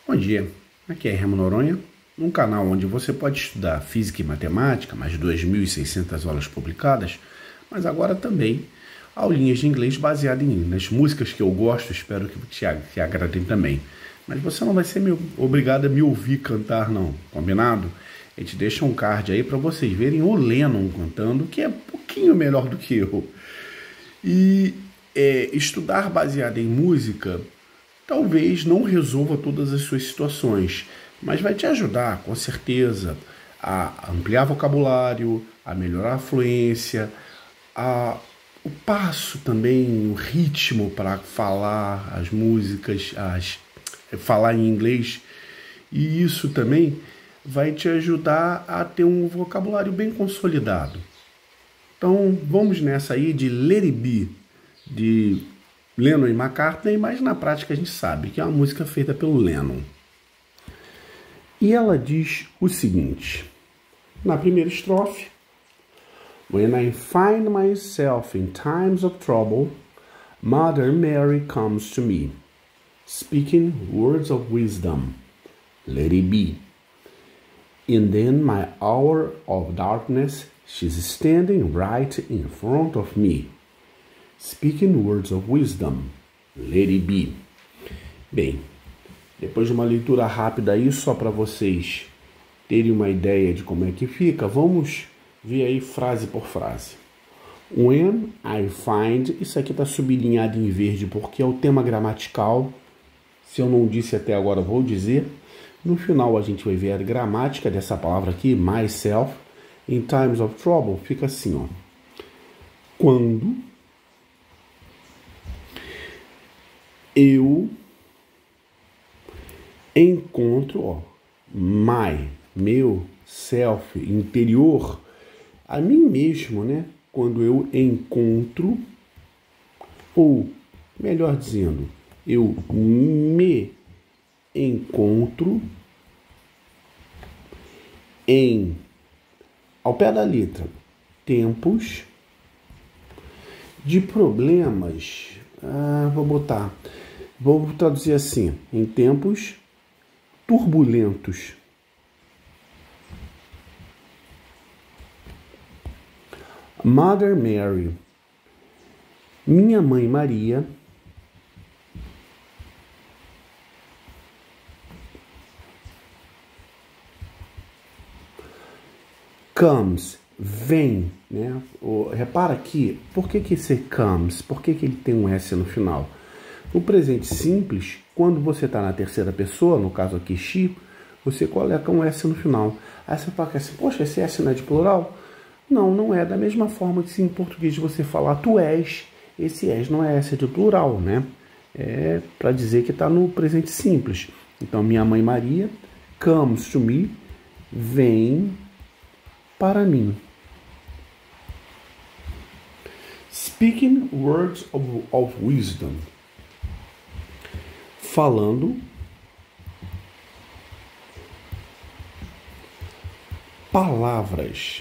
Bom dia, aqui é Remo Noronha, num canal onde você pode estudar física e matemática, mais de 2.600 aulas publicadas, mas agora também aulinhas de inglês baseadas nas músicas que eu gosto, espero que te agradem também. Mas você não vai ser obrigado a me ouvir cantar não, combinado? A gente deixa um card aí para vocês verem o Lennon cantando, que é um pouquinho melhor do que eu. E estudar baseado em música talvez não resolva todas as suas situações, mas vai te ajudar, com certeza, a ampliar vocabulário, a melhorar a fluência, o passo também, o ritmo para falar as músicas, falar em inglês. E isso também vai te ajudar a ter um vocabulário bem consolidado. Então, vamos nessa aí de Let It Be, de Lennon e McCartney, mas na prática a gente sabe que é uma música feita pelo Lennon. E ela diz o seguinte, na primeira estrofe: When I find myself in times of trouble, Mother Mary comes to me, speaking words of wisdom, let it be. And then my hour of darkness, she's standing right in front of me, speaking words of wisdom, let it be. Bem, depois de uma leitura rápida aí, só para vocês terem uma ideia de como é que fica, vamos ver aí frase por frase. When I find, isso aqui está sublinhado em verde porque é o tema gramatical. Se eu não disse até agora, vou dizer. No final a gente vai ver a gramática dessa palavra aqui, myself. In times of trouble, fica assim, ó. Quando eu encontro, ó, meu, self, interior, a mim mesmo, né? Quando eu encontro, ou melhor dizendo, eu me encontro ao pé da letra, tempos de problemas, vou traduzir assim, em tempos turbulentos. Mother Mary, minha mãe Maria, comes, vem, né? Repara aqui, por que esse comes? Por que ele tem um S no final? No presente simples, quando você está na terceira pessoa, no caso aqui she, você coloca um S no final. Aí você fala assim, poxa, esse S não é de plural? Não, não é. Da mesma forma que se em português você falar tu és, esse és não é S, é de plural, né? É para dizer que está no presente simples. Então, minha mãe Maria comes to me, vem para mim. Speaking words of wisdom. Falando palavras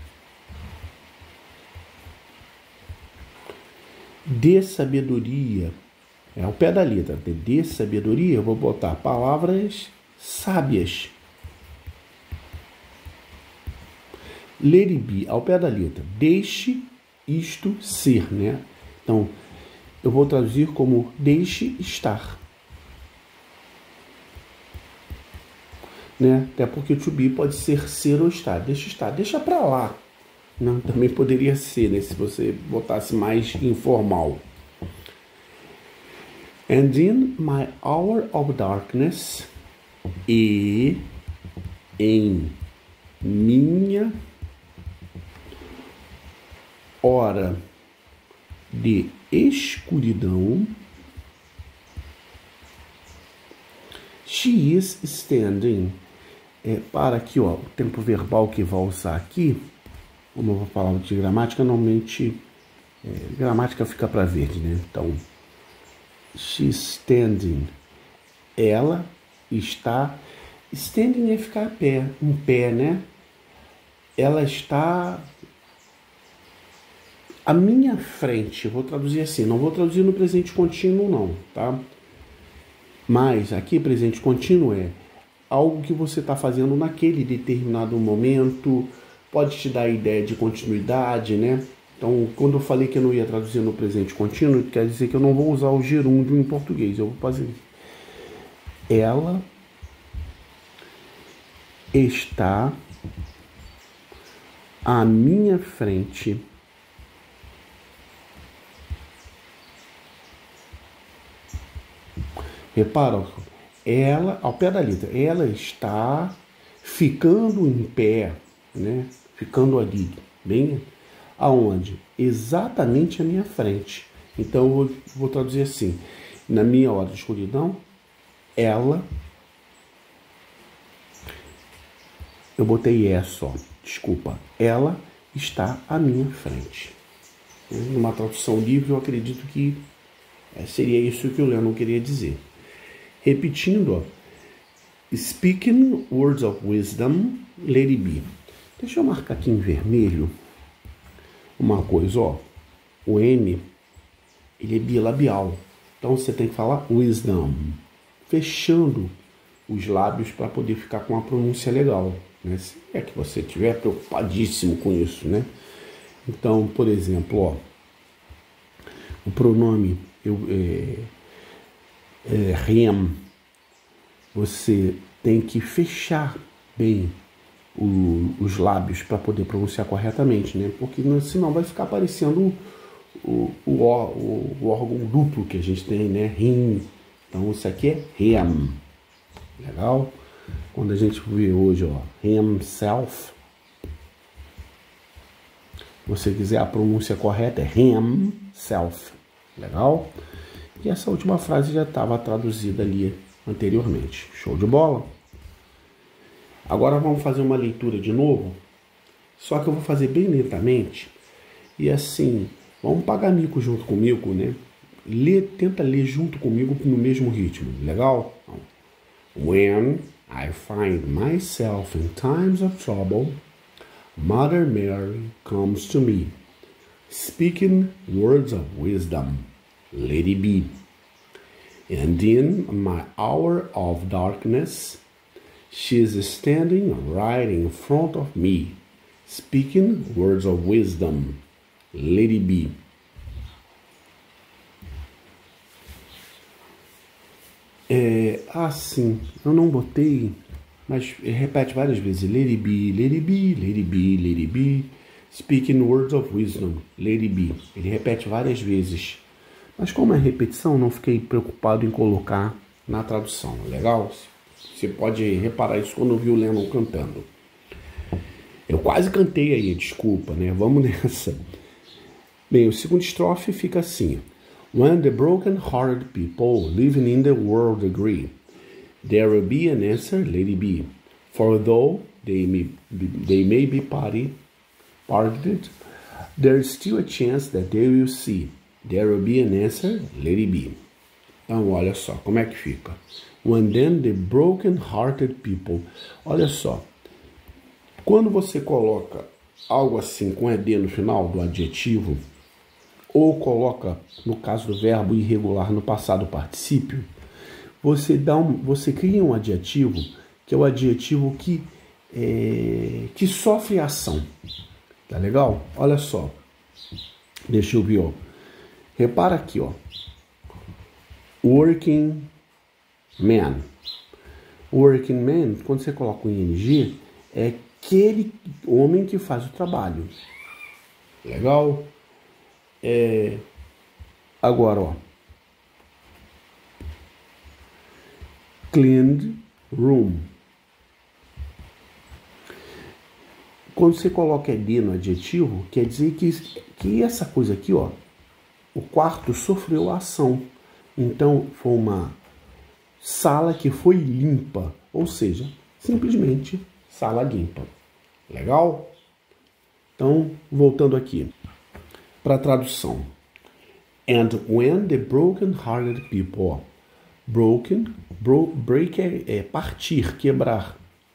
de sabedoria. É ao pé da letra. De sabedoria, eu vou botar palavras sábias. Let it be, ao pé da letra. Deixe isto ser, né? Então, eu vou traduzir como deixe estar. Né? Até porque to be pode ser ou estar. Deixa estar, deixa pra lá. Não, também poderia ser, né? Se você botasse mais informal. And in my hour of darkness, e em minha hora de escuridão, she is standing. Para aqui, ó, o tempo verbal que vai usar aqui, como eu vou falar de gramática, normalmente gramática fica para verde, né? Então, she's standing. Ela está. Standing é ficar a pé, em pé, né? Ela está à minha frente. Vou traduzir assim, não vou traduzir no presente contínuo, não, tá? Mas aqui presente contínuo é algo que você está fazendo naquele determinado momento, pode te dar a ideia de continuidade, né? Então, quando eu falei que eu não ia traduzir no presente contínuo, quer dizer que eu não vou usar o gerúndio em português. Eu vou fazer: ela está à minha frente repara, ela, ao pé da letra, ela está ficando em pé, né? Ficando ali, bem aonde? Exatamente à minha frente. Então eu vou traduzir assim: na minha hora de escuridão, ela, eu botei só, desculpa, ela está à minha frente. Numa tradução livre, eu acredito que seria isso que o Lennon queria dizer. Repetindo, ó, speaking words of wisdom, let it be. Deixa eu marcar aqui em vermelho uma coisa, ó. O M, ele é bilabial. Então você tem que falar wisdom, fechando os lábios para poder ficar com a pronúncia legal, né? Se é que você estiver preocupadíssimo com isso, né? Então, por exemplo, ó, o pronome him, você tem que fechar bem os lábios para poder pronunciar corretamente, né? Porque senão vai ficar parecendo o órgão duplo que a gente tem, né? Him. Então isso aqui é him. Legal? Quando a gente vê hoje, ó, himself, se você quiser a pronúncia correta é himself. Legal? E essa última frase já estava traduzida ali anteriormente. Show de bola? Agora vamos fazer uma leitura de novo, só que eu vou fazer bem lentamente. E assim, vamos pagar mico junto comigo, né? Tenta ler junto comigo no mesmo ritmo, legal? When I find myself in times of trouble, Mother Mary comes to me, speaking words of wisdom, let it be. And in my hour of darkness, she is standing right in front of me, speaking words of wisdom, let it be. Sim, eu não botei, mas repete várias vezes. Let it be, let it be, let it be, let it be. Speaking words of wisdom, let it be. Ele repete várias vezes. Mas como é repetição, não fiquei preocupado em colocar na tradução, legal? Você pode reparar isso quando viu o Lennon cantando. Eu quase cantei aí, desculpa, né? Vamos nessa. Bem, o segundo estrofe fica assim. When the broken-hearted people living in the world agree, there will be an answer, let it be. For though they may be parted, there is still a chance that they will see. There will be an answer, let it be. Então, olha só, como é que fica? When then the broken-hearted people. Olha só, quando você coloca algo assim com ED no final do adjetivo, ou coloca, no caso do verbo irregular no passado particípio, você cria um adjetivo que é o adjetivo que sofre ação. Tá legal? Olha só. Deixa eu ver, ó. Repara aqui, ó. Working man. Working man, quando você coloca o ing, é aquele homem que faz o trabalho. Legal? Agora, ó. Cleaned room. Quando você coloca ed no adjetivo, quer dizer que essa coisa aqui, ó, o quarto sofreu a ação. Então, foi uma sala que foi limpa. Ou seja, simplesmente sala limpa. Legal? Então, voltando aqui para a tradução. And when the broken-hearted people, break é partir, quebrar,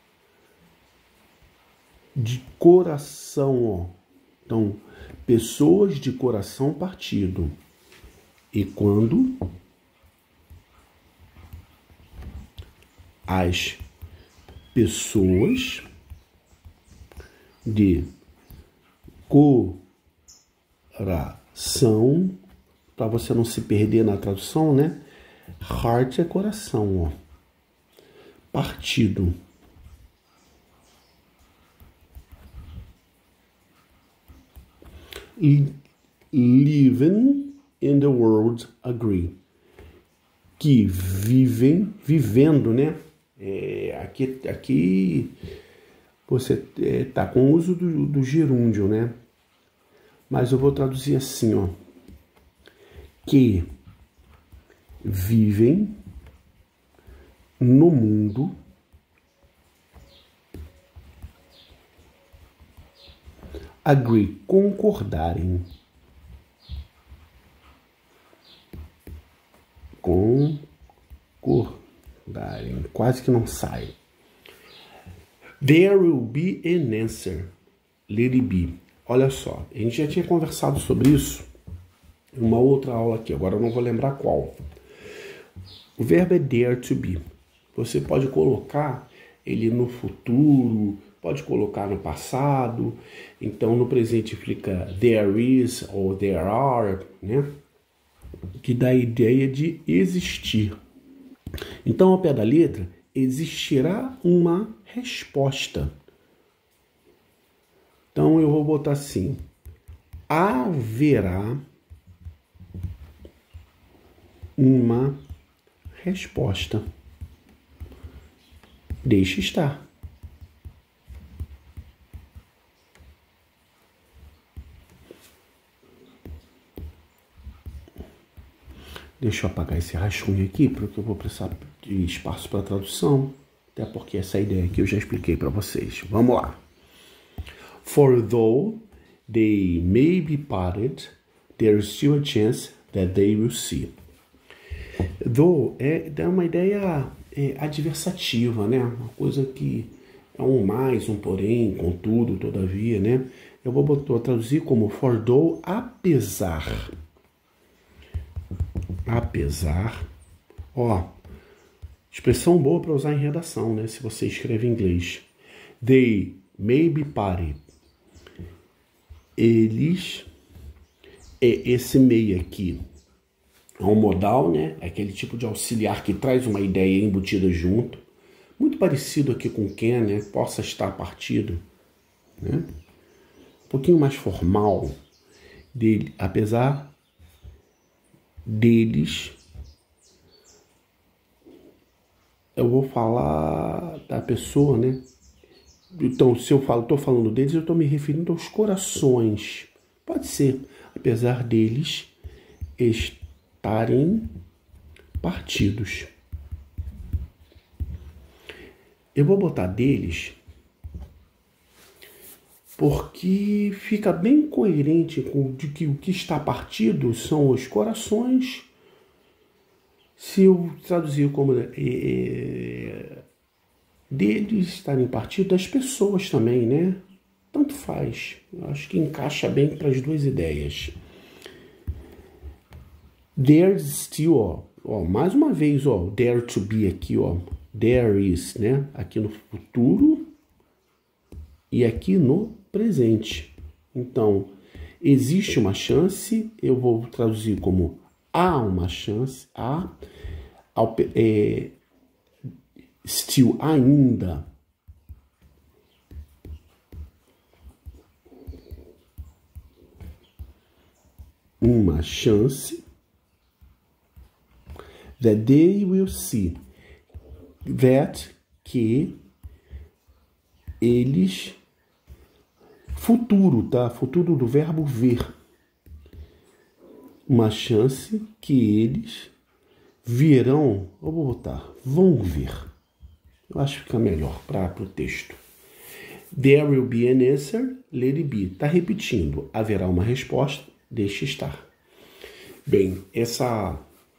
de coração, ó. Então, pessoas de coração partido. E quando as pessoas de coração, para você não se perder na tradução, né? Heart é coração, ó. Partido. Living in the world agree. Que vivendo, né? Aqui você tá com o uso do gerúndio, né? Mas eu vou traduzir assim, ó. Que vivem no mundo agree, concordarem. Concordarem. Quase que não sai. There will be an answer. Let it be. Olha só, a gente já tinha conversado sobre isso em uma outra aula aqui, agora eu não vou lembrar qual. O verbo é dare to be. Você pode colocar ele no futuro, pode colocar no passado. Então, no presente fica there is ou there are, né? Que dá a ideia de existir. Então, ao pé da letra, existirá uma resposta. Então, eu vou botar assim. Haverá uma resposta. Deixe estar. Deixa eu apagar esse rascunho aqui, porque eu vou precisar de espaço para tradução. Até porque essa ideia aqui eu já expliquei para vocês. Vamos lá. For though they may be parted, there is still a chance that they will see. Though dá uma ideia adversativa, né? Uma coisa que é um mais, um porém, contudo, todavia, né? Eu vou traduzir como for though, apesar. Apesar. Ó, expressão boa para usar em redação, né? Se você escreve em inglês. They may be parted. Eles, esse may aqui é um modal, né? É aquele tipo de auxiliar que traz uma ideia embutida junto. Muito parecido aqui com can, né? Possa estar partido, né? Um pouquinho mais formal dele, apesar deles. Eu vou falar da pessoa, né? Então, se eu estou falando deles, eu estou me referindo aos corações. Pode ser, apesar deles estarem partidos. Eu vou botar deles porque fica bem coerente com de que o que está partido são os corações. Se eu traduzir como deles estarem partidos, das pessoas também, né? Tanto faz. Eu acho que encaixa bem para as duas ideias. There's still, ó, mais uma vez, ó, there to be aqui, ó. There is, né? Aqui no futuro e aqui no presente. Então, existe uma chance, eu vou traduzir como há uma chance, still, ainda. Uma chance. That they will see. That, que eles. Futuro, tá? Futuro do verbo ver. Uma chance que eles verão. Eu vou botar, vão ver. Eu acho que fica melhor para o texto. There will be an answer, let it be. Está repetindo. Haverá uma resposta, deixe estar. Bem, essa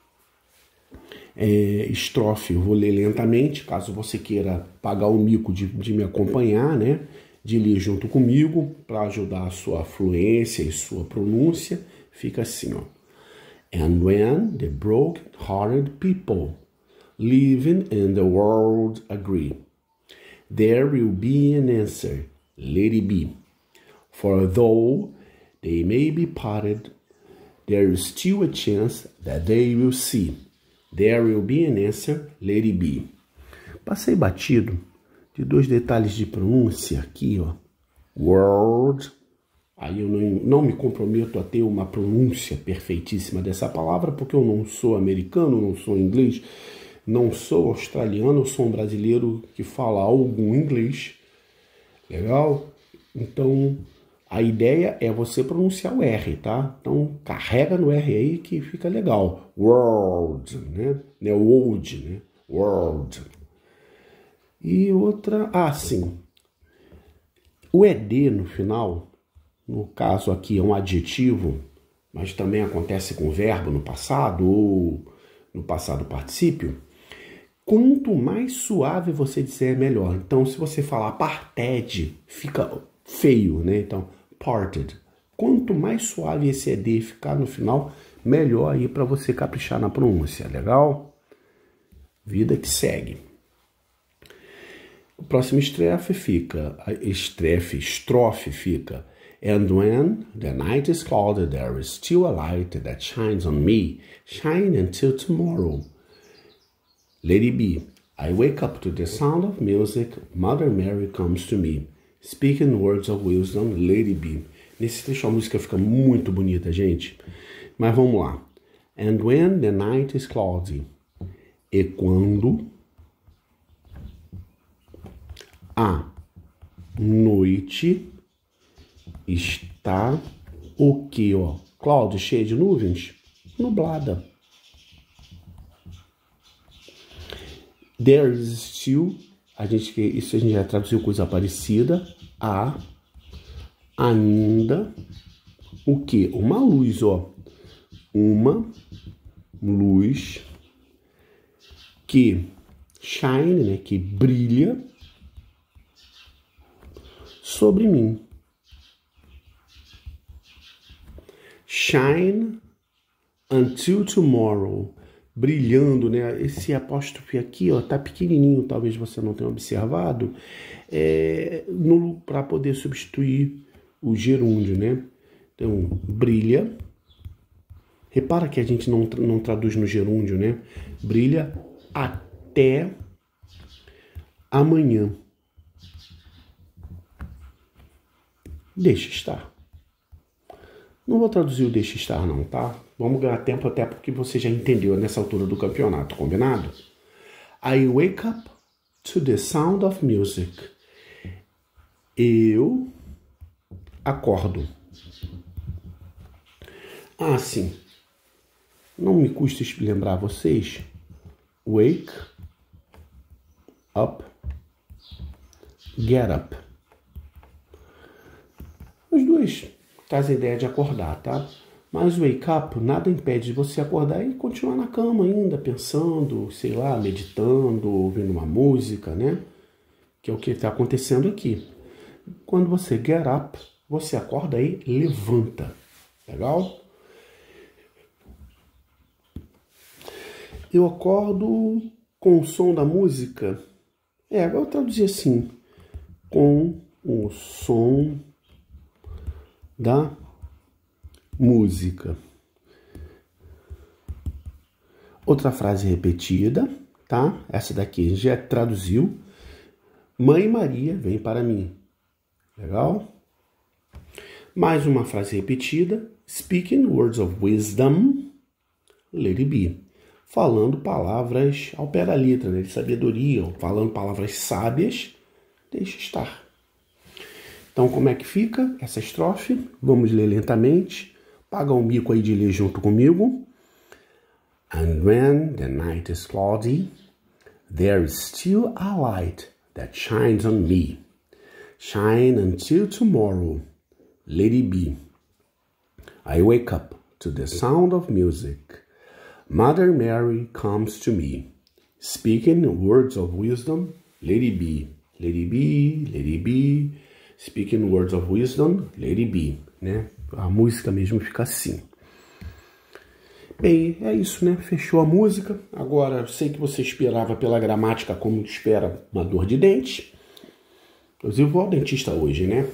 estrofe eu vou ler lentamente, caso você queira pagar o mico de me acompanhar, né? De ler junto comigo, para ajudar a sua fluência e sua pronúncia. Fica assim, ó. And when the broken-hearted people living in the world agree. There will be an answer, let it be. For though they may be parted, there is still a chance that they will see. There will be an answer, let it be. Passei batido de 2 detalhes de pronúncia aqui, ó. World. Aí eu não me comprometo a ter uma pronúncia perfeitíssima dessa palavra, porque eu não sou americano, não sou inglês, não sou australiano, eu sou um brasileiro que fala algum inglês. Legal? Então, a ideia é você pronunciar o R, tá? Então, carrega no R aí que fica legal. World, né? Não é world, né? World. E outra... sim. O ED no final, no caso aqui é um adjetivo, mas também acontece com verbo no passado ou no passado particípio. Quanto mais suave você disser, melhor. Então, se você falar parted, fica feio, né? Então, parted. Quanto mais suave esse ED ficar no final, melhor aí para você caprichar na pronúncia, legal? Vida que segue. O próximo estrofe fica, And when the night is clouded, there is still a light that shines on me. Shine until tomorrow. Let it be. I wake up to the sound of music. Mother Mary comes to me. Speaking words of wisdom, let it be. Nesse trecho a música fica muito bonita, gente. Mas vamos lá. And when the night is cloudy. E quando a noite está o quê, ó? Cloud, cheia de nuvens? Nublada. There is still, isso a gente já traduziu coisa parecida. Há ainda o quê? Uma luz, ó. Uma luz que shine, né? Que brilha sobre mim. Shine until tomorrow. Brilhando, né? Esse apóstrofe aqui, ó, tá pequenininho, talvez você não tenha observado, para poder substituir o gerúndio, né? Então, brilha. Repara que a gente não traduz no gerúndio, né? Brilha até amanhã. Deixa estar. Não vou traduzir o deixa estar não, tá? Vamos ganhar tempo até porque você já entendeu nessa altura do campeonato, combinado? I wake up to the sound of music. Eu acordo. Sim. Não me custa lembrar vocês. Wake up. Get up. Os dois trazem a ideia de acordar, tá? Mas o wake up nada impede de você acordar e continuar na cama ainda, pensando, sei lá, meditando, ouvindo uma música, né? Que é o que está acontecendo aqui. Quando você get up, você acorda e levanta. Legal? Eu acordo com o som da música. Agora eu traduzi assim. Com o som da música. Outra frase repetida, tá? Essa daqui a gente já traduziu. Mãe Maria vem para mim. Legal? Mais uma frase repetida. Speaking words of wisdom, let it be. Falando palavras ao pé da letra, né? De sabedoria, falando palavras sábias, deixa estar. Então, como é que fica essa estrofe? Vamos ler lentamente. Paga um mico aí de ler junto comigo. And when the night is cloudy, there is still a light that shines on me. Shine until tomorrow, let it be. I wake up to the sound of music. Mother Mary comes to me. Speaking words of wisdom, let it be. Let it be, let it be. Speaking words of wisdom, let it be, né? A música mesmo fica assim. Bem, é isso, né? Fechou a música. Agora, eu sei que você esperava pela gramática como espera uma dor de dente. Inclusive, vou ao dentista hoje, né?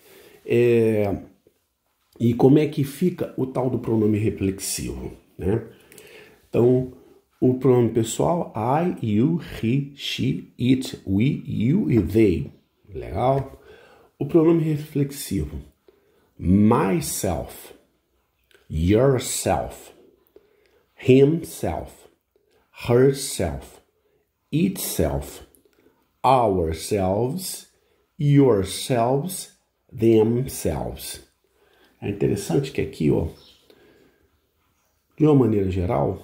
E como é que fica o tal do pronome reflexivo, né? Então, o pronome pessoal, I, you, he, she, it, we, you e they. Legal? O pronome reflexivo, myself, yourself, himself, herself, itself, ourselves, yourselves, themselves. É interessante que aqui, ó, de uma maneira geral,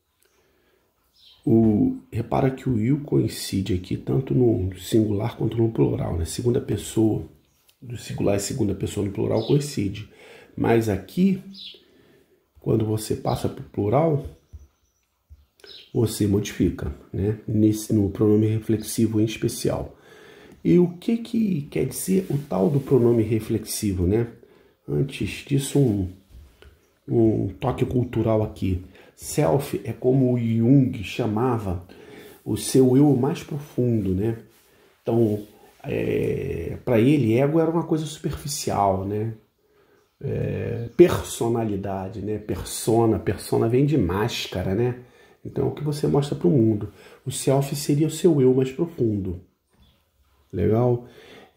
repara que o you coincide aqui tanto no singular quanto no plural, né? Segunda pessoa, do singular e segunda pessoa no plural coincide. Mas aqui, quando você passa para o plural, você modifica, né? No pronome reflexivo em especial. E o que quer dizer o tal do pronome reflexivo, né? Antes disso, um toque cultural aqui. Self é como o Jung chamava o seu eu mais profundo, né? Então, para ele, ego era uma coisa superficial, né? Personalidade, né? Persona vem de máscara, né? Então, é o que você mostra para o mundo. O self seria o seu eu mais profundo. Legal?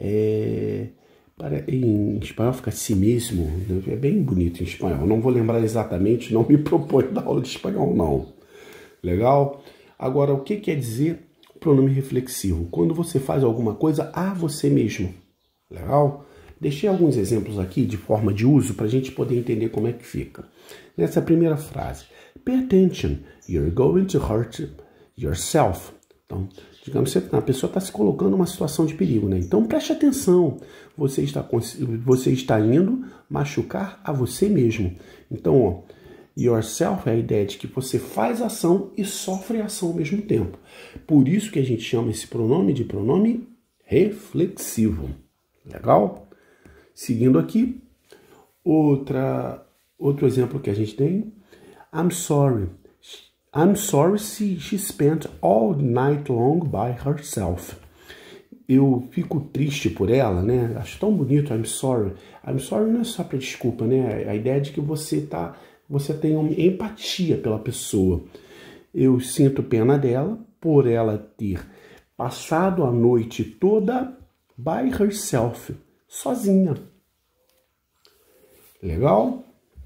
Em espanhol fica si mesmo, né? É bem bonito em espanhol. Não vou lembrar exatamente, não me proponho dar aula de espanhol, não. Legal? Agora, o que quer dizer pronome reflexivo? Quando você faz alguma coisa a você mesmo. Legal? Deixei alguns exemplos aqui de forma de uso para a gente poder entender como é que fica. Nessa primeira frase, pay attention, you're going to hurt yourself. Então, digamos que a pessoa está se colocando numa situação de perigo, né? Então, preste atenção. Você está indo machucar a você mesmo. Então, ó, yourself é a ideia de que você faz ação e sofre ação ao mesmo tempo. Por isso que a gente chama esse pronome de pronome reflexivo. Legal? Seguindo aqui, outro exemplo que a gente tem. I'm sorry she spent all night long by herself. Eu fico triste por ela, né? Acho tão bonito, I'm sorry. I'm sorry não é só para desculpa, né? A ideia de que você tem uma empatia pela pessoa. Eu sinto pena dela por ela ter passado a noite toda by herself, sozinha. Legal?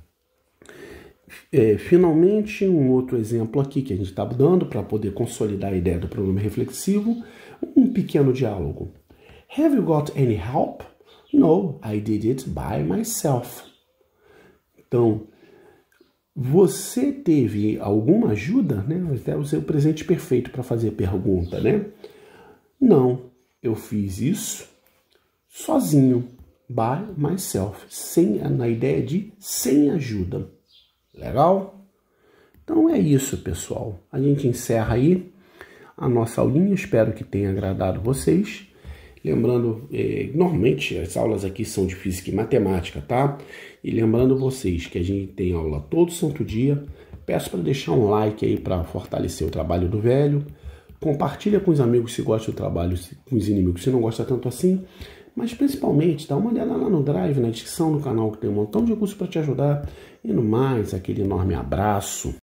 Finalmente, um outro exemplo aqui que a gente está dando para poder consolidar a ideia do pronome reflexivo, um pequeno diálogo. Have you got any help? No, I did it by myself. Então, você teve alguma ajuda? Né? Até usei o presente perfeito para fazer a pergunta, né? Não, eu fiz isso sozinho, by myself, na ideia de sem ajuda. Legal? Então é isso, pessoal. A gente encerra aí a nossa aulinha. Espero que tenha agradado vocês. Lembrando, normalmente as aulas aqui são de física e matemática, tá? E lembrando vocês que a gente tem aula todo santo dia. Peço para deixar um like aí para fortalecer o trabalho do velho. Compartilha com os amigos se gosta do trabalho, com os inimigos se não gosta tanto assim. Mas principalmente, dá uma olhada lá no Drive, na descrição do canal, que tem um montão de recursos para te ajudar. E no mais, aquele enorme abraço.